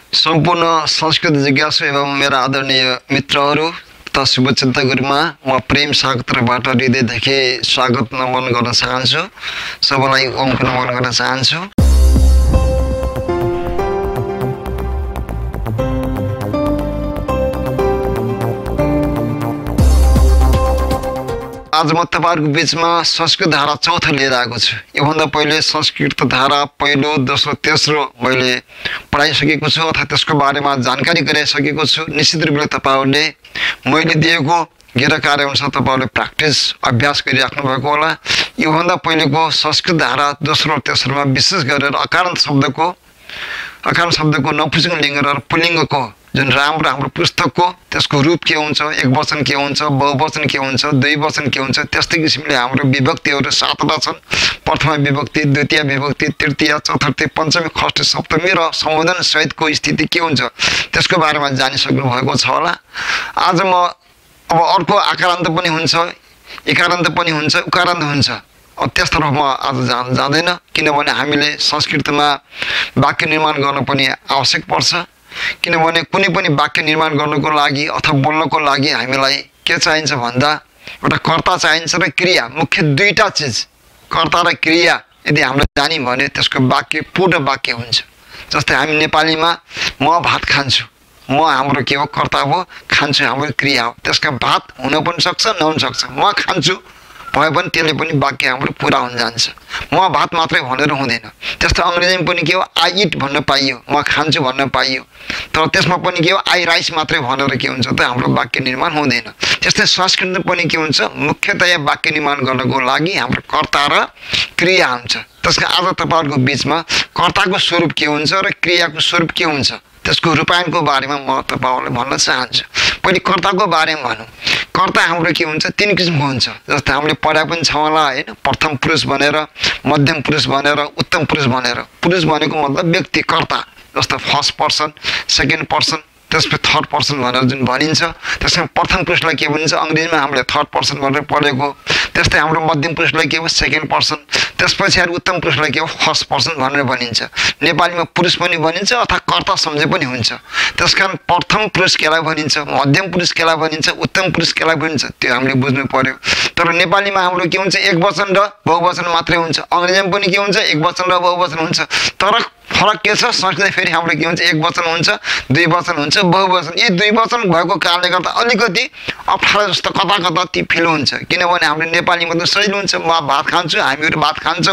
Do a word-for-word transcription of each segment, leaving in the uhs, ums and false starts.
सम्पूर्ण संस्कृत जिज्ञासु एवं मेरा आदरणीय मित्रहरू तथा शुभचिन्तकहरूमा म प्रेम सागरबाट हृदयदेखि स्वागत नमन गर्न चाहन्छु। सबैलाई ओमको नमन गर्न चाहन्छु। आज म तपाईहरुको बीचमा संस्कृत धारा चौथो लिएर आएको छु। योभन्दा पहिले संस्कृत धारा पहिलो, दोस्रो, तेस्रो मैले पढाइसकेको छु अथवा त्यसको बारेमा जानकारी गराइसकेको छु। निश्चित रूपले तपाईहरुले मैले दिएको गृह कार्य अनुसार तपाईहरुले प्र्याक्टिस अभ्यास गरिराख्नु भएको होला। योभन्दा पहिलेको संस्कृत धारा दोस्रो र तेस्रोमा विशेष गरेर अकारण शब्दको अकारण शब्दको नपुंसक लिङ्ग र पुल्लिङ्गको जुन राम्रो हाम्रो पुस्तकको त्यसको रूप के हुन्छ, एक वचन के हुन्छ, बहुवचन के हुन्छ, दुई वचन के हुन्छ, त्यस्तै किसिमले हाम्रो विभक्तिहरू सातवटा छन्। प्रथम विभक्ति, द्वितीय विभक्ति, तृतीय, चतुर्थी, पञ्चमी, षष्ठी, सप्तमी र सम्बोधन सहितको स्थिति के हुन्छ त्यसको बारेमा जानिसक्नु भएको छ होला। आज म अब अर्को आकारान्त पनि हुन्छ, इकारान्त पनि हुन्छ, उकारान्त हुन्छ। त्यसतर्फ म आज जान जाँदैन, किनभने हामीले संस्कृतमा वाक्य निर्माण गर्न पनि आवश्यक पर्छ। किनभने कुनै पनि वाक्य निर्माण गर्नको लागि अथवा बोल्नको लागि हामीलाई के चाहिन्छ भन्दा एउटा कर्ता चाहिन्छ र क्रिया। मुख्य दुईटा चिज, कर्ता र क्रिया यदि हामीले जान्यौँ भने त्यसको वाक्य पूर्ण वाक्य हुन्छ। जस्तै हामी नेपालीमा म भात खान्छु, म हाम्रो के हो, कर्ता हो, खान्छु हाम्रो क्रिया हो। त्यसका भात हुन पनि सक्छ, नहुन सक्छ। म खान्छु भयो भने त्यसले पनि वाक्य हाम्रो पुरा हुन जान्छ। म भात मात्रै भनेर हुँदैन। त्यस्तो अंग्रेजीमा पनि के हो, आई इट भन्न पाइयो, म खान्छु भन्न पाइयो। तर त्यसमा पनि के हो, आई राइस मात्रै भनेर के हुन्छ त हाम्रो वाक्य निर्माण हुँदैन। त्यस्तै संस्कृतमा पनि के हुन्छ, मुख्यतया वाक्य निर्माण गर्नको लागि हाम्रो कर्ता र क्रिया हुन्छ। त्यसका आज तपाईहरुको बीचमा कर्ताको स्वरूप के हुन्छ र क्रियाको स्वरूप के हुन्छ त्यसको रूपायनको बारेमा म तपाईहरुलाई भन्न चाहन्छु। पहिले कर्ताको बारेमा भनौँ। कर्ता हाम्रो के हुन्छ, तीन किसिमको हुन्छ। जस्तै हामीले पढाइ पनि छ होला हैन, प्रथम पुरुष भनेर, मध्यम पुरुष भनेर, उत्तम पुरुष भनेर। पुरुष भनेको मतलब व्यक्ति, कर्ता। जस्तो फर्स्ट पर्सन, सेकेन्ड पर्सन, त्यसपछि थर्ड पर्सन भनेर जुन भनिन्छ। त्यसमा प्रथम पुरुषलाई के भनिन्छ, अंग्रेजीमा हामीले थर्ड पर्सन भनेर पढेको। त्यस्तै हाम्रो मध्यम पुरुषलाई के हो, सेकेन्ड पर्सन। त्यसपछि अरु उत्तम पुरुषलाई के हो, फर्स्ट पर्सन भनेर भनिन्छ। नेपालीमा पुरुष पनि भनिन्छ अथवा कर्ता सम्झे पनि हुन्छ। त्यसकारण प्रथम पुरुष केलाई भनिन्छ, मध्यम पुरुष केलाई भनिन्छ, उत्तम पुरुष केलाई भनिन्छ, त्यो हामीले बुझ्नु पर्यो। तर नेपालीमा हाम्रो के हुन्छ, एक वचन र बहुवचन मात्रै हुन्छ। अंग्रेजीमा पनि के हुन्छ, एक वचन र बहुवचन हुन्छ। तर फरक के छ, संस्कृतमा फेरि हाम्रो के हुन्छ, एक वचन हुन्छ, दुई वचन हुन्छ, बहुवचन। यी दुई वचन भएको कारणले गर्दा अलिकति अप्ठ्यारो जस्तो कता कता ती फिल हुन्छ। किनभने हाम्रो नेपालीमा त सजिलो हुन्छ, म भात खान्छु, हामीहरू भात खान्छौँ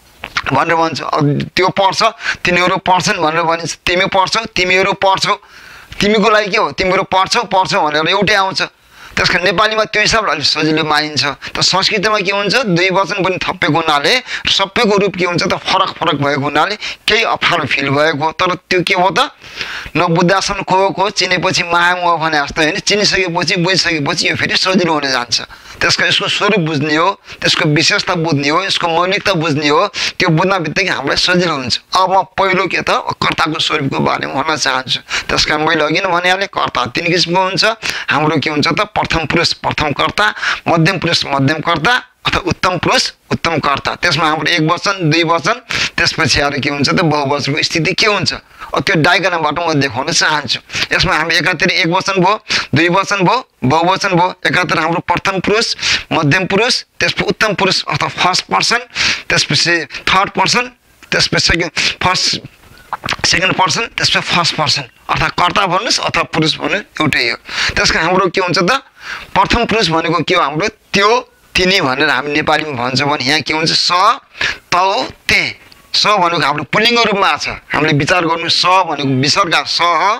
भनेर भन्छ। त्यो पढ्छ, तिनीहरू पढ्छन् भनेर भनिन्छ। तिमी पढ्छौ, तिमीहरू पढ्छौ, तिमीको लागि के हो, तिमीहरू पढ्छौ पढ्छौ भनेर एउटै आउँछ। त्यसको नेपालीमा त्यो हिसाबले अलिक सजिलो मानिन्छ। त संस्कृतमा के हुन्छ, दुई वचन पनि थपेको हुनाले सबैको रूप के हुन्छ त फरक फरक भएको हुनाले केही अप्ठ्यारो फिल भएको। तर त्यो के हो त, नबुझ्दासम्म को चिनेपछि महामुह भने जस्तो हैन, चिनिसकेपछि बुझिसकेपछि यो फेरि सजिलो हुन जान्छ। त्यसको यसको स्वरूप बुझ्ने हो, त्यसको विशेषता बुझ्ने हो, यसको मौलिकता बुझ्ने हो। त्यो बुझ्न बित्तिकै हामीलाई सजिलो हुन्छ। अब म पहिलो के त कर्ताको स्वरूपको बारेमा भन्न चाहन्छु। त्यसकारण मैले अघि नै भनिहालेँ, कर्ता तीन किसिमको हुन्छ। हाम्रो के हुन्छ त, प्रथम पुरुष प्रथम कर्ता, मध्यम पुरुष मध्यम कर्ता अथवा उत्तम पुरुष उत्तम कर्ता। त्यसमा हाम्रो एक वचन, दुई वचन, त्यसपछि अरू के हुन्छ त बहुवचनको स्थिति के हुन्छ। त्यो डायग्रामबाट म देखाउन चाहन्छु। यसमा हामी एकातिर एक वचन भयो, दुई वचन भयो, बहुवचन भयो। एकातिर हाम्रो प्रथम पुरुष, मध्यम पुरुष, त्यसपछि उत्तम पुरुष अथवा फर्स्ट पर्सन, त्यसपछि थर्ड पर्सन, त्यसपछि सेकेन्ड फर्स्ट सेकेन्ड पर्सन, त्यसपछि फर्स्ट पर्सन अथवा कर्ता भन्नुहोस् अथवा पुरुष भन्नु एउटै हो। त्यसको हाम्रो के हुन्छ त, प्रथम पुरुष भनेको के हो, हाम्रो त्यो तिनी भनेर हामी नेपालीमा भन्छौँ भने यहाँ के हुन्छ, स तौ ते। स भनेको हाम्रो पुल्लिङ्ग रूपमा छ। हामीले विचार गर्नु, स भनेको विसर्ग, स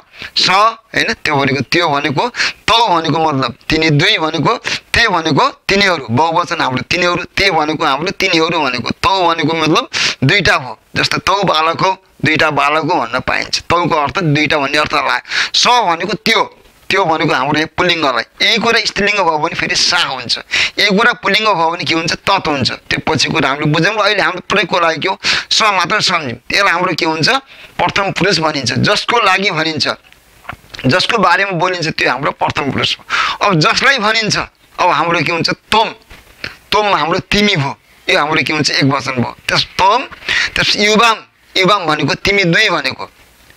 स हैन, त्यो भनेको त्यो भनेको, तौ भनेको मतलब तिनी, दुई भनेको, ते भनेको तिनीहरू, बहुवचन हाम्रो तिनीहरू, ते भनेको हाम्रो तिनीहरू भनेको, तौ भनेको मतलब दुईटा हो। जस्तो तौ बालक हो, दुईटा बालक हो भन्न पाइन्छ। तौको अर्थ दुईटा भन्ने अर्थ लाग्यो। स भनेको त्यो, त्यो भनेको हाम्रो यहाँ पुल्लिङ्गलाई। यही कुरा स्त्रीलिङ्ग भयो भने फेरि सा हुन्छ। यही कुरा पुल्लिङ्ग भयो भने के हुन्छ, तत हुन्छ। त्यो पछि कुरा हामीले बुझौँ। अहिले हाम्रो प्रयोगको लागि के हो, स मात्र सम्झौँ। त्यसलाई हाम्रो के हुन्छ, प्रथम पुरुष भनिन्छ। जसको लागि भनिन्छ, जसको बारेमा बोलिन्छ त्यो हाम्रो प्रथम पुरुष हो। अब जसलाई भनिन्छ, अब हाम्रो के हुन्छ, तोम। तोम हाम्रो तिमी भयो, यो हाम्रो के हुन्छ, एक वचन भयो। त्यस तोम, त्यस युवाम, युवाम भनेको तिमी दुई भनेको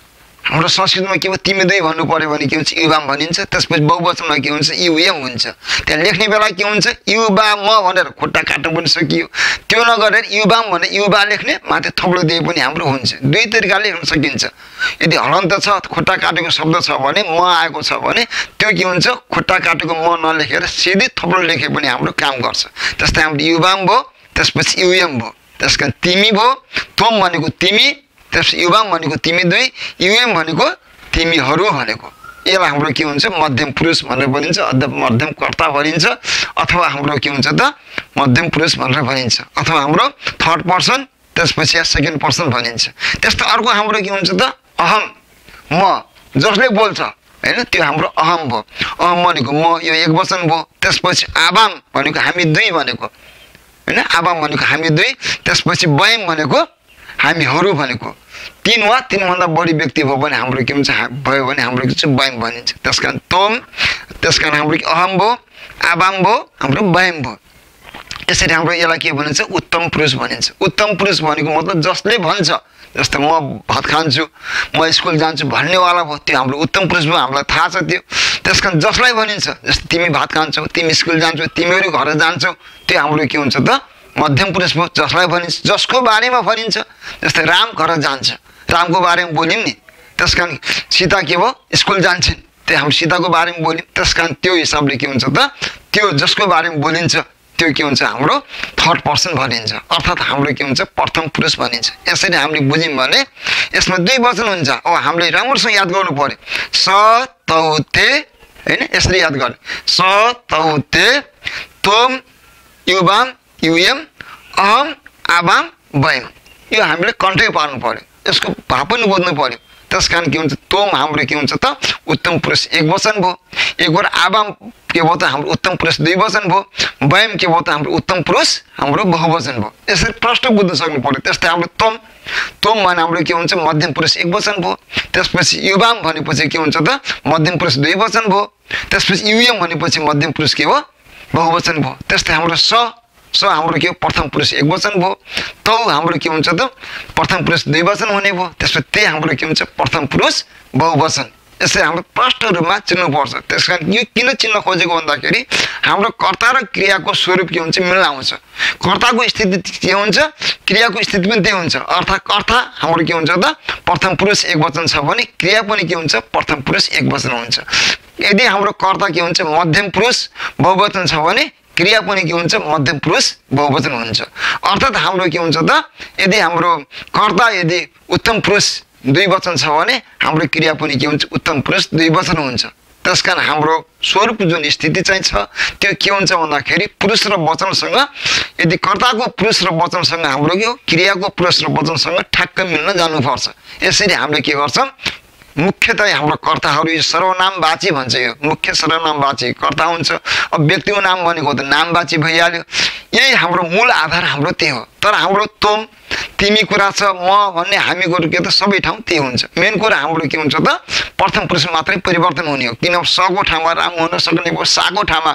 हाम्रो संस्कृतमा के हो तिमी दुई भन्नु पर्यो भने के हुन्छ युवाम भनिन्छ त्यसपछि बहुवचनमा के हुन्छ युयम हुन्छ त्यहाँ लेख्ने बेला के हुन्छ युवा म भनेर खुट्टा काट्नु पनि सकियो त्यो नगरेर युवाम भने युवा लेख्ने माथि थप्लो दिए पनि हाम्रो हुन्छ दुई तरिकाले लेख्न सकिन्छ यदि हलन्त छ खुट्टा काटेको शब्द छ भने म आएको छ भने त्यो के हुन्छ खुट्टा काटेको म नलेखेर सिधै थप्लो लेखे पनि हाम्रो काम गर्छ जस्तै हाम्रो युवाम भयो त्यसपछि युयम भयो त्यसका तिमी भयो तोम भनेको तिमी त्यसपछि युवाम भनेको तिमी दुई युएम भनेको तिमीहरू भनेको यसलाई हाम्रो के हुन्छ मध्यम पुरुष भनेर भनिन्छ अथवा मध्यम कर्ता भनिन्छ अथवा हाम्रो के हुन्छ त मध्यम पुरुष भनेर भनिन्छ अथवा हाम्रो थर्ड पर्सन त्यसपछि सेकेन्ड पर्सन भनिन्छ त्यस्तो अर्को हाम्रो के हुन्छ त अहम म जसले बोल्छ हैन त्यो हाम्रो अहम भयो अहम भनेको म यो एक वचन भयो त्यसपछि आबाम भनेको हामी दुई भनेको हैन आबाम भनेको हामी दुई त्यसपछि वयम भनेको हामीहरू भनेको तीन वा तीनभन्दा बढी व्यक्ति भयो भने हाम्रो के हुन्छ भयो भने हाम्रो के चाहिँ वयम भनिन्छ त्यसकारण तोम त्यसकारण हाम्रो अहम भयो आबाम भयो हाम्रो वयम भयो यसरी हाम्रो यसलाई के भनिन्छ उत्तम पुरुष भनिन्छ उत्तम पुरुष भनेको मतलब जसले भन्छ जस्तै म भात खान्छु म स्कुल जान्छु भन्नेवाला भयो त्यो हाम्रो उत्तम पुरुष भयो हामीलाई थाहा छ त्यो त्यसकारण जसलाई भनिन्छ जस्तै तिमी भात खान्छौ तिमी स्कुल जान्छौ तिमीहरू घर जान्छौ त्यो हाम्रो के हुन्छ त मध्यम पुरुष भयो जसलाई भनिन्छ जसको बारेमा भनिन्छ जस्तै राम घर जान्छ रामको बारेमा बोल्यौँ नि त्यसकारण सीता के भयो स्कुल जान्छन् त्यो हाम्रो सीताको बारेमा बोल्यौँ त्यसकारण त्यो हिसाबले के हुन्छ त त्यो जसको बारेमा बोलिन्छ त्यो के हुन्छ हाम्रो थर्ड पर्सन भनिन्छ अर्थात् हाम्रो के हुन्छ प्रथम पुरुष भनिन्छ यसरी हामीले बुझ्यौँ भने यसमा दुई वचन हुन्छ अब हामीले राम्रोसँग याद गर्नु पर्यो स तौ ते हैन यसरी याद गर्ने स तौ ते तोम युवाम युयम अहम आबाम वयम यो हामीले कन्ठै पार्नु पर्यो यसको भाव पनि बुझ्नु पर्यो त्यसकारण के हुन्छ तोम हाम्रो के हुन्छ त उत्तम पुरुष एक वचन भयो एक बार आबाम के भयो त हाम्रो उत्तम पुरुष दुई वचन भयो वयम के भयो त हाम्रो उत्तम पुरुष हाम्रो बहुवचन भयो यसरी प्रष्ट बुझ्न सक्नु पर्यो त्यस्तै हाम्रो तोम तोम भने हाम्रो के हुन्छ मध्यम पुरुष एक वचन भयो त्यसपछि युवाम भनेपछि के हुन्छ त मध्यम पुरुष दुई वचन भयो त्यसपछि युयम भनेपछि मध्यम पुरुष के भयो बहुवचन भयो त्यस्तै हाम्रो स स हाम्रो के प्रथम पुरुष एक वचन भयो तौ हाम्रो के हुन्छ त प्रथम पुरुष दुई वचन हुने भयो त्यसपछि ते हाम्रो के हुन्छ प्रथम पुरुष बहुवचन यसरी हाम्रो प्रष्ट रूपमा चिन्नुपर्छ त्यसकारण यो किन चिन्न खोजेको भन्दाखेरि हाम्रो कर्ता र क्रियाको स्वरूप के हुन्छ मिल्न आउँछ कर्ताको स्थिति के हुन्छ क्रियाको स्थिति पनि त्यही हुन्छ अर्थात् कर्ता हाम्रो के हुन्छ त प्रथम पुरुष एक वचन छ भने क्रिया पनि के हुन्छ प्रथम पुरुष एक वचन हुन्छ यदि हाम्रो कर्ता के हुन्छ मध्यम पुरुष बहुवचन छ भने क्रिया पनि के हुन्छ मध्यम पुरुष बहुवचन हुन्छ अर्थात् हाम्रो के हुन्छ त यदि हाम्रो कर्ता यदि उत्तम पुरुष दुई वचन छ भने हाम्रो क्रिया पनि के हुन्छ उत्तम पुरुष दुई वचन हुन्छ त्यसकारण हाम्रो स्वरूप जुन स्थिति चाहिँ छ त्यो के हुन्छ भन्दाखेरि पुरुष र वचनसँग यदि कर्ताको पुरुष र वचनसँग हाम्रो के हो क्रियाको पुरुष र वचनसँग ठ्याक्क मिल्न जानुपर्छ यसरी हामीले के गर्छौँ मुख्यतः हाम्रो कर्ताहरू यो सर्वनामवाची भन्छ यो मुख्य सर्वनामवाची कर्ता हुन्छ अब व्यक्तिको नाम भनेको त नामवाची भइहाल्यो यही हाम्रो मूल आधार हाम्रो त्यही हो तर हाम्रो तोम तिमी कुरा छ म भन्ने हामी कुरो के त सबै ठाउँ त्यही हुन्छ मेन कुरा हाम्रो के हुन्छ त प्रथम पुरुष मात्रै परिवर्तन हुने हो किन सको ठाउँमा राम हुन सक्ने भयो साको ठाउँमा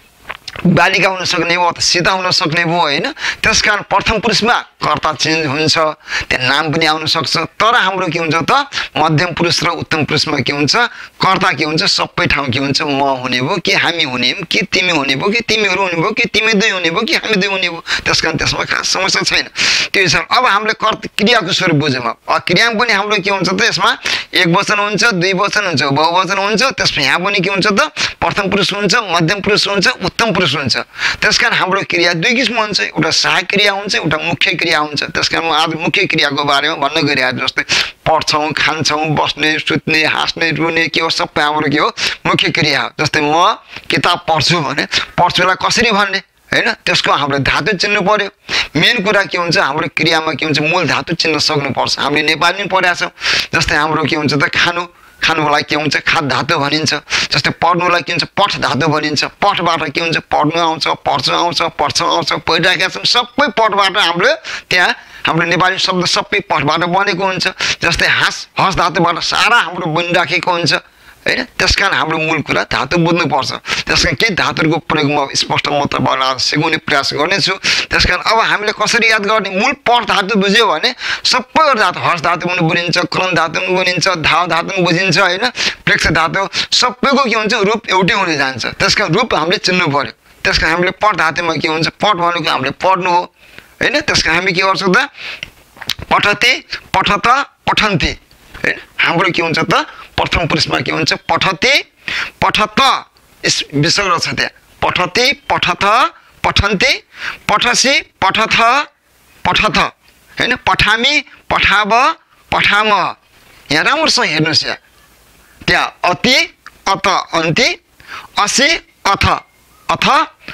बालिका हुन सक्ने भयो अथवा सीता हुन सक्ने भयो होइन त्यसकारण प्रथम पुरुषमा कर्ता चेन्ज हुन्छ त्यहाँ नाम पनि आउन सक्छ तर हाम्रो के हुन्छ त मध्यम पुरुष र उत्तम पुरुषमा के हुन्छ कर्ता के हुन्छ सबै ठाउँ के हुन्छ म हुने भयो कि हामी हुने कि तिमी हुने भयो कि तिमीहरू हुने भयो कि तिमी दुई हुने भयो कि हामी दुई हुने भयो त्यसकारण त्यसमा खास समस्या छैन त्यो हिसाब अब हामीले कर्ता क्रियाको स्वरूप बुझ्यौँ अब क्रियामा पनि हाम्रो के हुन्छ त यसमा एक वचन हुन्छ दुई वचन हुन्छ बहुवचन हुन्छ त्यसमा यहाँ पनि के हुन्छ त प्रथम पुरुष हुन्छ मध्यम पुरुष हुन्छ उत्तम पुरुष हुन्छ त्यसकारण हाम्रो क्रिया दुई किसिम हुन्छ एउटा सहायक क्रिया हुन्छ एउटा मुख्य क्रिया हुन्छ त्यसकारण म आज मुख्य क्रियाको बारेमा भन्न गइरहेको जस्तै पढ्छौँ खान्छौँ बस्ने सुत्ने हाँस्ने रुने के हो सबै हाम्रो के हो मुख्य क्रिया हो जस्तै म किताब पढ्छु भने पढ्छुलाई कसरी भन्ने हैन त्यसको हामीले धातु चिन्नु पर्यो मेन कुरा के हुन्छ हाम्रो क्रियामा के हुन्छ मूल धातु चिन्न सक्नुपर्छ हामीले नेपाली पनि पढाएको छौँ जस्तै हाम्रो के हुन्छ त खानु खानुलाई के हुन्छ खाद धातु भनिन्छ जस्तै पढ्नुलाई के हुन्छ पठ धातु भनिन्छ पठबाट के हुन्छ पढ्नु आउँछ पढ्छु आउँछ पढ्छु आउँछ पढिरहेका छौँ सबै पठबाट हाम्रो त्यहाँ हाम्रो नेपाली शब्द सबै पठबाट बनेको हुन्छ जस्तै हाँस हस धातुबाट सारा हाम्रो बनिराखेको हुन्छ हैन। त्यसकारण हाम्रो मूल कुरा धातु बुझ्नुपर्छ। त्यसकारण केही धातुहरूको प्रयोगमा स्पष्ट म तपाईँलाई सिकाउने प्रयास गर्नेछु। त्यसकारण अब हामीले कसरी याद गर्ने, मूल पट धातु बुझ्यो भने सबै धातु, हर्ष धातु पनि बुझिन्छ, करण धातु पनि बुझिन्छ, धाव धातु पनि बुझिन्छ हैन, प्रेक्ष धातु सबैको के हुन्छ रूप एउटै हुन जान्छ। त्यसकारण रूप हामीले चिन्नु पर्यो। त्यसकारण हामीले पट धातुमा के हुन्छ, पट भनेको हामीले पढ्नु हो हैन। त्यसकारण हामी के गर्छौँ त, पठते पठत पठन्ति हैन। हाम्रो के हुन्छ त, प्रथम पुरुषमा के हुन्छ, पठते पठत, यस विसर्ग छ त्यहाँ, पठते पठत पठन्ति, पठसी पठथ पठथ हैन, पठामी पठाव पठाम। यहाँ राम्रोसँग हेर्नुहोस्, यहाँ त्यहाँ अति अत अन्ति, असि अथ अथ,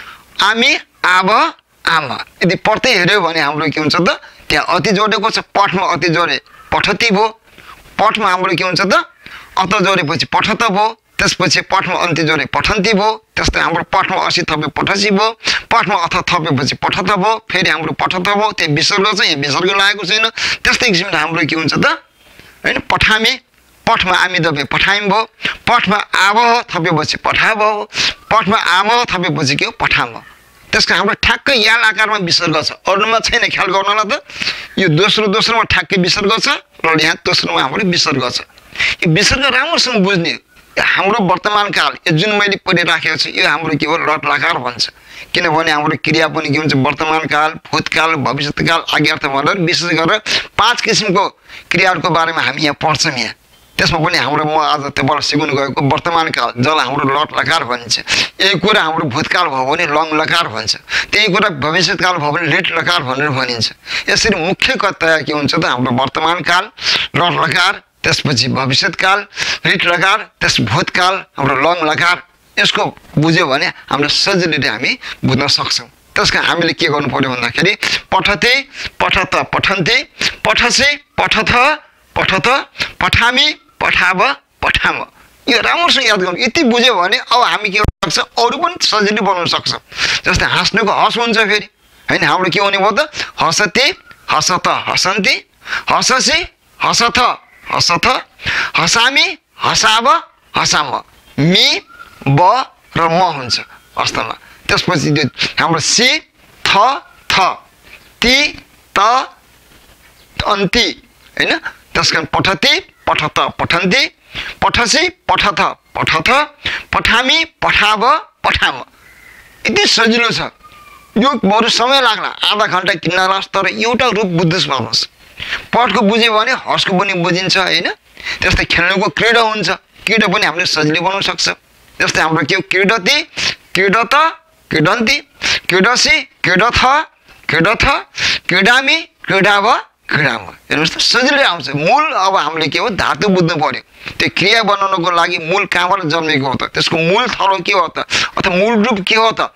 आमी आब आम। यदि पढ्दै हेऱ्यो भने हाम्रो के हुन्छ त, त्यहाँ अति जोडेको छ, पठमा अति जोडे पठती भयो, पठमा हाम्रो के हुन्छ त अत जोडेपछि पठत भयो, त्यसपछि पठमा अन्ति जोडे पठन्ती भयो, त्यस्तै हाम्रो पठमा असी थपे पठसी भयो, पठमा अथ थपेपछि पठत भयो, फेरि हाम्रो पठत भयो, त्यहाँ विसर्ग छ, यहाँ विसर्ग लागेको छैन। त्यस्तै किसिमले हाम्रो के हुन्छ त हैन, पठामी, पठमा आमी दबे पठाइम भयो, पठमा आब थपेपछि पठा भयो, पठमा आम थपेपछि के हो पठाम। त्यसको हाम्रो ठ्याक्कै याल आकारमा विसर्ग छ, अरूमा छैन, ख्याल गर्नु त। यो दोस्रो दोस्रोमा ठ्याक्कै विसर्ग छ र यहाँ दोस्रोमा हाम्रो विसर्ग छ। यो विसर्ग राम्रोसँग बुझ्ने, हाम्रो वर्तमान काल यो जुन मैले पढिराखेको छु यो हाम्रो के हो लट लकार भन्छ। किनभने हाम्रो क्रिया पनि के हुन्छ, वर्तमान काल, भूतकाल, भविष्यकाल, आज्ञार्थ भनेर विशेष गरेर पाँच किसिमको क्रियाहरूको बारेमा हामी यहाँ पढ्छौँ। यहाँ त्यसमा पनि हाम्रो म आज त्यहाँबाट सिकाउनु गएको वर्तमान काल, जसलाई हाम्रो लट लकार भनिन्छ। यही कुरा हाम्रो भूतकाल भयो भने लङ लकार भन्छ, त्यही कुरा भविष्यकाल भयो भने लिट लकार भनेर भनिन्छ। यसरी मुख्यतया के हुन्छ त, हाम्रो वर्तमान काल लट लकार, त्यसपछि भविष्यकाल लिट लकार, त्यस भूतकाल हाम्रो लङ लकार। यसको बुझ्यो भने हाम्रो सजिलै हामी बुझ्न सक्छौँ। त्यस कारण हामीले के गर्नु पर्यो भन्दाखेरि पठते पठत पठन्ते, पठसे पठथ पठत, पठामी पठाव पठाम। यो राम्रोसँग याद गर्नु, यति बुझ्यो भने अब हामी के गर्न सक्छ, अरू पनि सजिलै बनाउन सक्छौँ। जस्तै हाँस्नुको हस हुन्छ फेरि हैन, हाम्रो के हुने भयो त, हसते हसत हसन्ति, हससी हसथ हसथ, हसामी हसाव हसाम। मी ब र म हुन्छ वास्तवमा। त्यसपछि हाम्रो सि थ थ, ति त अन्ति हैन। त्यस कारण पठते पठत पठन्ति, पठसी पठथ पठथ, पठामी पठाव पठाम। यति सजिलो छ, यो बरु समय लाग्ला, आधा घन्टा किन्न लाग्छ, तर एउटा रूप बुझ्नुहोस् भन्नुहोस्। पठको बुझ्यो भने हर्षको पनि बुझिन्छ हैन। त्यस्तै खेल्नुको क्रीडा हुन्छ, क्रीडा पनि हामीले सजिलै बनाउन सक्छ। जस्तै हाम्रो के हो, क्रीडति क्रीडत क्रीडन्ति, क्रीडसी क्रीडथ क्रीडथ, क्रीडामी क्रीडाव क्रीडाम। हेर्नुहोस् त सजिलै आउँछ। मूल अब हामीले के हो, धातु बुझ्नु पर्यो। त्यो क्रिया बनाउनको लागि मूल कहाँबाट जन्मेको हो त, त्यसको मूल थलो के हो त, अथवा मूल रूप के हो त।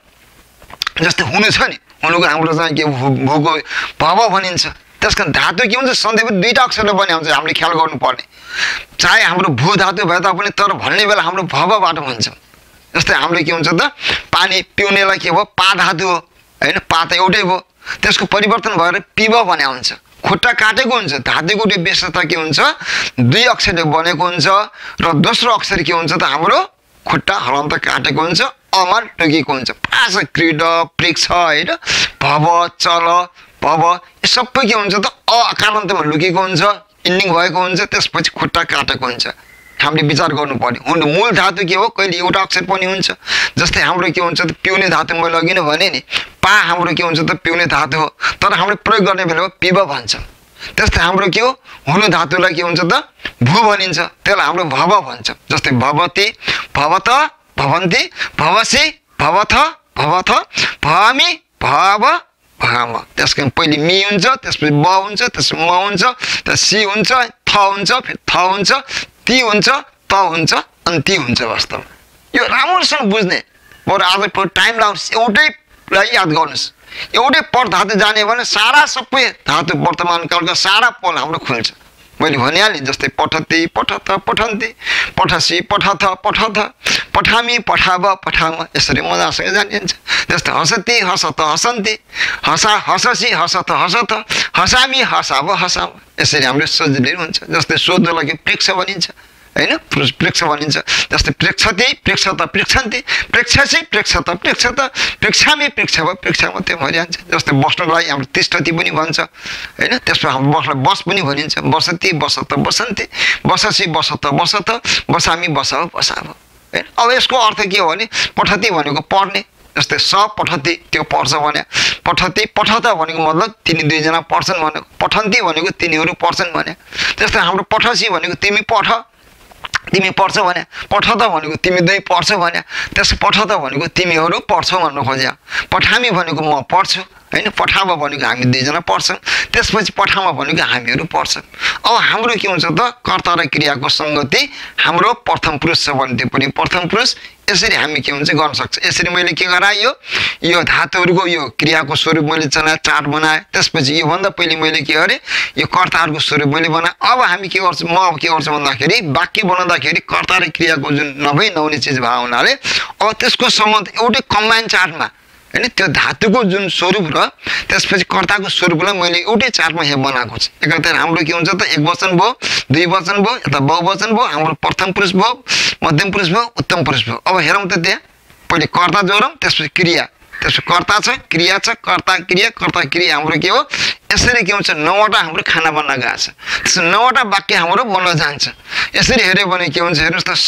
जस्तै हुनु छ नि, हुनुको हाम्रो चाहिँ के भूको भव भनिन्छ। त्यस कारण धातु के हुन्छ, सधैँ दुईवटा अक्षरले बने हुन्छ, हामीले ख्याल गर्नुपर्ने। चाहे हाम्रो भू धातु भए तापनि तर भन्ने बेला हाम्रो भवबाट भन्छ। जस्तै हाम्रो के हुन्छ त, पानी पिउनेलाई के भयो, पा धातु हो हैन, पा त एउटै भयो, त्यसको परिवर्तन भएर पिब भने हुन्छ। खुट्टा काटेको हुन्छ, धातुको त्यो विशेषता के हुन्छ, दुई अक्षरले बनेको हुन्छ र दोस्रो अक्षर के हुन्छ त, हाम्रो खुट्टा हलन्त काटेको हुन्छ, अमा टोकेको हुन्छ। प्रायः क्रीड प्रेक्ष हैन, भव चल भव यो सबै के हुन्छ त, अ आकारान्तमा लुकेको हुन्छ, इन्डिङ भएको हुन्छ, त्यसपछि खुट्टा काटेको हुन्छ। हामीले विचार गर्नु पर्यो। हुनु मूल धातु के हो, कहिले एउटा अक्षर पनि हुन्छ। जस्तै हाम्रो के हुन्छ त, पिउने धातु मैले अघि नै भने नि, पा हाम्रो के हुन्छ त, पिउने धातु हो, तर हामीले प्रयोग गर्ने बेलामा पिब भन्छ। त्यस्तै हाम्रो के हो, हुनु धातुलाई के हुन्छ त, भू भनिन्छ, त्यसलाई हाम्रो भव भन्छ। जस्तै भवती भवत भवन्ति, भवसी भवथ भवथ, भवामी भव भवाम। त्यस कारण पहिले मी हुन्छ, त्यसपछि ब हुन्छ, त्यसपछि म हुन्छ, त्यस सी हुन्छ, थ हुन्छ, फेरि थ हुन्छ, ती हुन्छ, त हुन्छ, अनि ती हुन्छ। वास्तवमा यो राम्रोसँग बुझ्ने, बरु आज टाइम लाग्छ, एउटैलाई याद गर्नुहोस्। एउटै पद धातु जाने भने सारा सबै धातु वर्तमान कालका सारा पद हाम्रो खुल्छ। मैले भनिहालेँ, जस्तै पठती पठत पठन्ति, पठसी पठथ पठथ, पठामी पठाव पठाम, यसरी मजासँग जानिन्छ। जस्तै हसती हसत हसन्ति, हसा हससी हसत हसथ, हसामी हसाव हसाम, यसरी हाम्रो सजिलै हुन्छ। जस्तै सोध्नलाई प्रेक्ष भनिन्छ हैन प्रेक्ष भनिन्छ जस्तै प्रेक्षति प्रेक्षत प्रेक्षन्ति प्रेक्षसि प्रेक्षत प्रेक्षत प्रेक्षामि प्रेक्षव प्रेक्षामा त्यो भइरहन्छ जस्तै बस्नलाई हाम्रो तिष्ठति पनि भन्छ हैन त्यसमा हाम्रो बस्न बस पनि भनिन्छ बसति बसत बसन्ति बससि बसत बसत बसामि बसाव बसाव हैन अब यसको अर्थ के हो भने पठति भनेको पढ्ने जस्तै स पठति त्यो पढ्छ भने पठति पठत भनेको मतलब तिनी दुईजना पढ्छन् भनेको पठन्ति भनेको तिनीहरू पढ्छन् भने जस्तै हाम्रो पठसी भनेको तिमी पढ तिमी पढ्छ भने पठत भनेको तिमी दुई पढ्छ भने त्यस पठत भनेको तिमीहरू पढ्छौ भन्न खोज्या पठामी भनेको म पढ्छु हैन पठाव भनेको हामी दुईजना पढ्छौँ त्यसपछि पठामा भनेको हामीहरू पढ्छौँ अब हाम्रो के हुन्छ त कर्ता र क्रियाको संगति हाम्रो प्रथम पुरुष छ भने त्यो पनि प्रथम पुरुष यसरी हामी के हुन्छ गर्न सक्छ यसरी मैले के गरायो यो धातुहरूको यो क्रियाको स्वरूप मैले चलाए चार्ट बनाए त्यसपछि यो भन्दा पहिले मैले के गरे यो कर्ताहरूको स्वरूप मैले बनाए अब हामी के गर्छौँ म अब के गर्छु भन्दाखेरि वाक्य बनाउँदाखेरि कर्ता र क्रियाको जुन नभई नहुने चिज भए हुनाले अब त्यसको सम्बन्ध एउटै कम्बाइन चार्टमा हैन त्यो धातुको जुन स्वरूप र त्यसपछि कर्ताको स्वरूपलाई मैले एउटै चार्टमा यहाँ बनाएको छु एकैतार हाम्रो के हुन्छ त एक वचन भयो दुई वचन भयो अथवा बहुवचन भयो हाम्रो प्रथम पुरुष भयो मध्यम पुरुष भयो उत्तम पुरुष भयो अब हेरौँ त त्यहाँ पहिले कर्ता जोडौँ त्यसपछि क्रिया त्यसपछि कर्ता छ क्रिया छ कर्ता क्रिया कर्ता क्रिया हाम्रो के हो यसरी के हुन्छ नौवटा हाम्रो खाना बन्न गएको छ त्यसो नौवटा वाक्य हाम्रो बन्न जान्छ यसरी हेर्यो भने के हुन्छ हेर्नुहोस् त स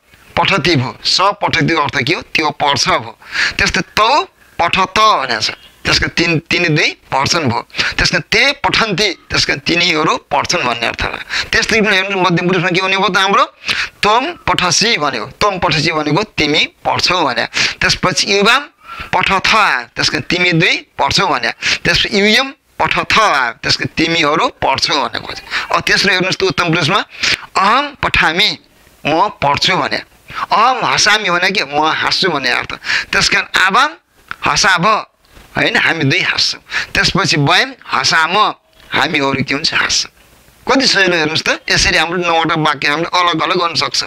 पठति भयो स पठतिको अर्थ के हो त्यो पढ्छ भयो त्यस्तै तौ पठत भनेको छ त्यसका तीन तिनी दुई पढ्छन् भयो त्यसका ते पठन्ति त्यसका तिनीहरू पढ्छन् भन्ने अर्थ भयो त्यस्तै पनि हेर्नु मध्यम पुरुषमा के हुने भयो त हाम्रो तम पठसी भनेको तम पठसी भनेको तिमी पढ्छौ भने त्यसपछि युवाम पठथ त्यसका तिमी दुई पढ्छौ भने त्यसपछि युयम पठथ त्यसका तिमीहरू पढ्छौ भनेको छ अब तेस्रो हेर्नुहोस् त उत्तम पुरुषमा अहम पठामी म पढ्छु भने अहम हसामी भने के म हाँस्छु भन्ने अर्थ त्यसकारण आवाम हसाब हैन हामी दुई हाँस्छौँ त्यसपछि वयम हसाम हामीहरू के हुन्छ हाँस्छौँ कति सजिलो हेर्नुहोस् त यसरी हाम्रो नौवटा वाक्य हामीले अलग अलग गर्न सक्छौँ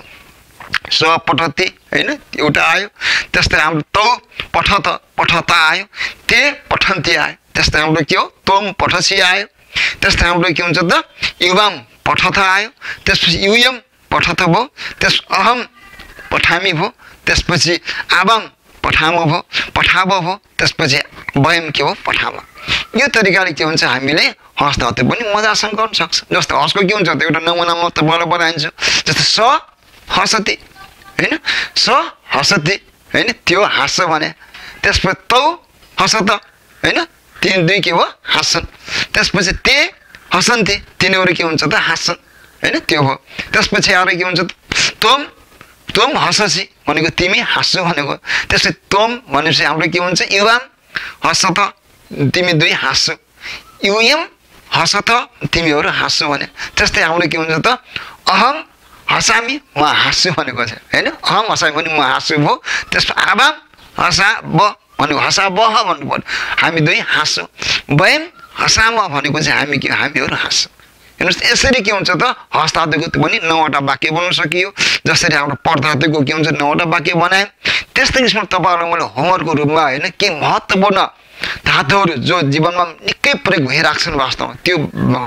स पठति हैन एउटा आयो त्यस्तै हाम्रो तौ पठत पठता आयो ते पठन्ति आयो त्यस्तै हाम्रो के हो तोम पठसी आयो त्यस्तै हाम्रो के हुन्छ त युवाम पठत आयो त्यसपछि युयम पठत भयो त्यस अहम पठामी भयो त्यसपछि आवाम पठाम भयो पठाव भयो त्यसपछि वयम के हो पठाव यो तरिकाले के हुन्छ हामीले हस् धातु पनि मजासँग गर्न सक्छ जस्तो हसको के हुन्छ त एउटा नमुना म तपाईँलाई बनाइदिन्छु जस्तो स हसति हैन स हसति हैन त्यो हाँस्छ भने त्यसपछि तौ हस त हैन तिन दुई के हो हाँस्छन् त्यसपछि ते हसन्ति तिनीहरू के हुन्छ त हाँस्छन् हैन त्यो हो त्यसपछि आएर के हुन्छ तोम तोम हससी भनेको तिमी हाँस्छौ भनेको त्यसै तोम भनेपछि हाम्रो के हुन्छ युवाम हस त तिमी दुई हाँस्छौ युयम हस त तिमीहरू हाँस्छौ भने त्यस्तै हाम्रो के हुन्छ त अहम हसामी म हाँस्छु भनेको छ हैन अहम हसामी भने म हाँस्छु भयो त्यसपछि आवाम हसा ब भनेको हसा बह भन्नु पर्यो हामी दुई हाँस्छौँ वयम हसाम भनेको चाहिँ हामी के हामीहरू हाँस्छौँ हेर्नुहोस् यसरी के हुन्छ त हस धातुको पनि नौवटा वाक्य बनाउन सकियो जसरी हाम्रो पढ धातुको के हुन्छ नौवटा वाक्य बनाएँ त्यस्तै किसिमको तपाईँहरूलाई मैले होमवर्कको रूपमा होइन के महत्त्वपूर्ण धातुहरू जो जीवनमा निकै प्रयोग भइरहेको छन् वास्तवमा त्यो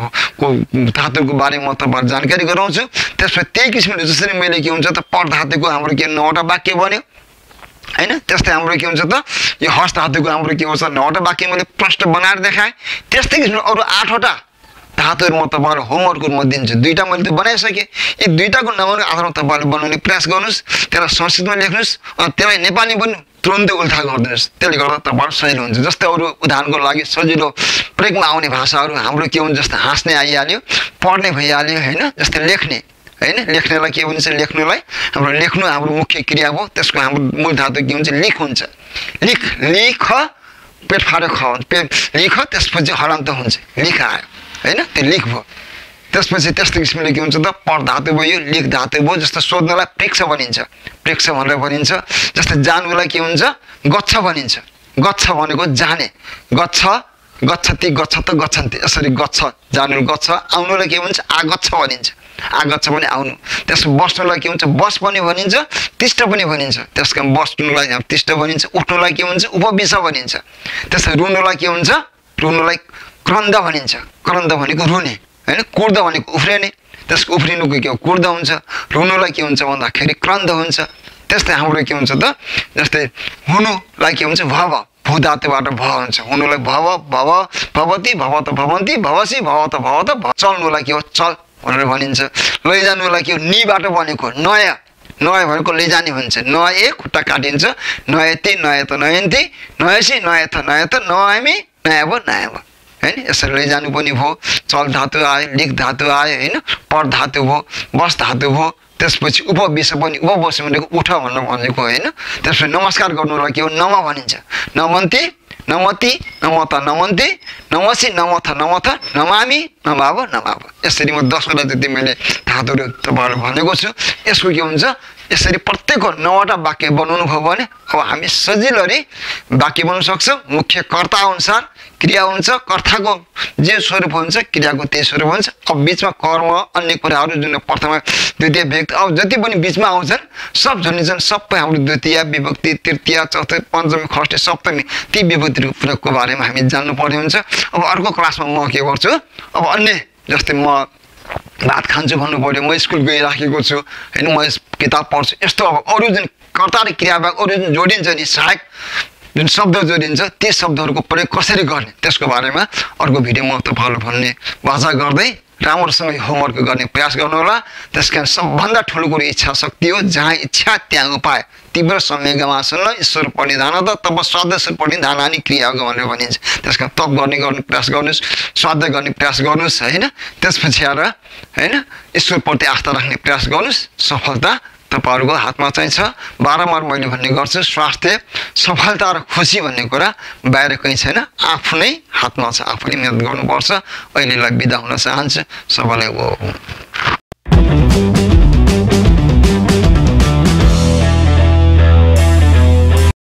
धातुको बारेमा म तपाईँहरू जानकारी गराउँछु त्यसपछि त्यही किसिमले जसरी मैले के हुन्छ त पढ धातुको हाम्रो के नौवटा वाक्य बन्यो हैन त्यस्तै हाम्रो के हुन्छ त यो हस धातुको हाम्रो के हुन्छ नौवटा वाक्य मैले प्रश्न बनाएर देखाएँ त्यस्तै किसिमले अरू आठवटा धातुहरू म तपाईँहरू होमवर्कको रूपमा दिन्छु दुईवटा मैले त बनाइसकेँ यी दुईवटाको नम्बरको आधारमा तपाईँहरूले बनाउने प्रयास गर्नुहोस् त्यसलाई संस्कृतमा लेख्नुहोस् अनि त्यसलाई नेपाली पनि तुरन्तै उल्था गरिदिनुहोस् त्यसले गर्दा तपाईँहरू सजिलो हुन्छ जस्तै अरू उदाहरणको लागि सजिलो प्रयोगमा आउने भाषाहरू हाम्रो के हुन्छ जस्तै हाँस्ने आइहाल्यो पढ्ने भइहाल्यो होइन जस्तै लेख्ने हैन लेख्नेलाई के भन्छ लेख्नुलाई हाम्रो लेख्नु हाम्रो मुख्य क्रिया हो त्यसको हाम्रो मूल धातु के हुन्छ लिख हुन्छ लिख लिख पेट फाड्यो ख पेट लिख त्यसपछि हलन्त हुन्छ लिख आयो हैन त्यो लिख भयो त्यसपछि त्यस्तो किसिमले के हुन्छ त पढ धातु भयो लिख धातु भयो जस्तो सोध्नलाई प्रेक्ष भनिन्छ प्रेक्ष भनेर भनिन्छ जस्तै जानुलाई के हुन्छ गच्छ भनिन्छ गच्छ भनेको जाने गच्छ गच्छति गच्छत गच्छन्ति यसरी गच्छ जानु गच्छ आउनुलाई के भन्छ आगच्छ भनिन्छ आगच्छ पनि आउनु त्यसको बस्नुलाई के हुन्छ बस पनि भनिन्छ तिष्ठ पनि भनिन्छ त्यसको बस्नुलाई तिष्ठ भनिन्छ उठ्नुलाई के भन्छ उपविश भनिन्छ त्यसै रुनुलाई के हुन्छ रुनुलाई क्रन्द भनिन्छ क्रन्द भनेको रुने हैन कुर्द भनेको उफ्रिने त्यसको उफ्रिनुको के हो कुर्द हुन्छ, रुनुलाई के हुन्छ भन्दाखेरि क्रन्द हुन्छ। त्यस्तै हाम्रो के हुन्छ त जस्तै हुनुलाई के हुन्छ भव, भू धातुबाट भ हुन्छ, हुनुलाई भव भव भवती भवत भवन्ती भवसी भवत भवत, चल्नुलाई के हो चल भनेर भनिन्छ। लैजानुलाई के हो निबाट बनेको नयाँ, नयाँ भनेको लैजाने भन्छ, नए खुट्टा काटिन्छ, नयती नयत नयन्ती नयसी नयथ नयत नयामी नयाँ भयो नयाँ भयो होइन। यसरी लैजानु पनि भयो, चल धातु आयो, लिख धातु आयो होइन, पर धातु भयो, बस धातु भयो। त्यसपछि उपविश पनि उपबस भनेको उठ भनेर भनेको होइन। त्यसपछि नमस्कार गर्नुलाई के हो नम भनिन्छ, नमन्ती नमति नमत नमन्ती नमसी नमथ नमथ नमामी नमाव नमाव। यसरी म दसवटा जति मैले धातुहरू तपाईँहरू भनेको छु। यसको के हुन्छ यसरी प्रत्येकको नौवटा वाक्य बनाउनु भयो भने अब हामी सजिलै वाक्य बनाउन सक्छौँ। मुख्य कर्ता अनुसार क्रिया हुन्छ, कर्ताको जे स्वरूप हुन्छ क्रियाको त्यही स्वरूप हुन्छ। अब बिचमा कर्म अन्य कुराहरू जुन प्रथम द्वितीय व्यक्ति अब जति पनि बिचमा आउँछन् सब झुन्डिन्छन्, सबै हाम्रो द्वितीय विभक्ति तृतीय चौथी पञ्चमी षष्ठी सप्तमी ती विभक्तिको प्रयोगको बारेमा हामी जान्नु पर्ने हुन्छ। अब अर्को क्लासमा म के गर्छु, अब अन्य जस्तै म भात खान्छु भन्नु पऱ्यो, म स्कुल गइराखेको छु होइन, म किताब पढ्छु, यस्तो अब अरू जुन कर्ता र क्रियाबाहेक अरू जुन जोडिन्छ नि सहायक जुन शब्द जोडिन्छ ती शब्दहरूको प्रयोग कसरी गर्ने त्यसको बारेमा अर्को भिडियो म तपाईँहरू भन्ने वाचा गर्दै राम्रोसँग होमवर्क गर्ने प्रयास गर्नु होला। त्यसकारण सबभन्दा ठुलो कुरो इच्छा शक्ति हो, जहाँ इच्छा त्यहाँ उपाय, तीव्र संवेगमासन ईश्वर परिधान त तब स्वाद्य परिधानानि क्रिया भनेर भनिन्छ। त्यसका तप गर्ने गर्ने प्रयास गर्नुहोस्, स्वाध्य गर्ने प्रयास गर्नुहोस् होइन। त्यसपछि आएर होइन ईश्वरप्रति आस्था राख्ने प्रयास गर्नुहोस्, सफलता तपाईँहरूको हातमा चाहिँ छ। बारम्बार मैले भन्ने गर्छु स्वास्थ्य सफलता र खुसी भन्ने कुरा बाहिर कहीँ छैन, आफ्नै हातमा छ, आफूले मिहिनेत गर्नुपर्छ। अहिलेलाई बिदा हुन चाहन्छु, सबैलाई वो।